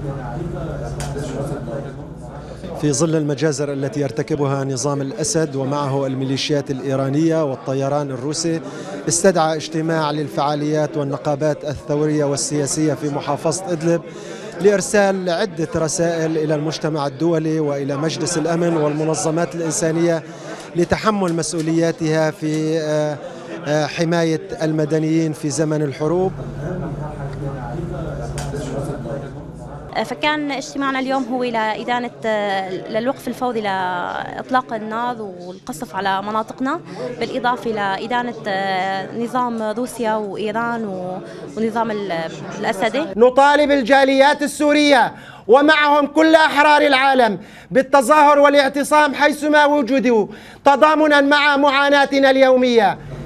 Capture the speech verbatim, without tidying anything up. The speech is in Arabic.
في ظل المجازر التي يرتكبها نظام الأسد ومعه الميليشيات الإيرانية والطيران الروسي، استدعى اجتماع للفعاليات والنقابات الثورية والسياسية في محافظة إدلب لإرسال عدة رسائل إلى المجتمع الدولي وإلى مجلس الأمن والمنظمات الإنسانية لتحمل مسؤولياتها في حماية المدنيين في زمن الحروب. فكان اجتماعنا اليوم هو لإدانة للوقف الفوري لإطلاق النار والقصف على مناطقنا، بالإضافة لإدانة نظام روسيا وإيران ونظام الأسدي. نطالب الجاليات السورية ومعهم كل أحرار العالم بالتظاهر والاعتصام حيثما وجدوا تضامنا مع معاناتنا اليومية.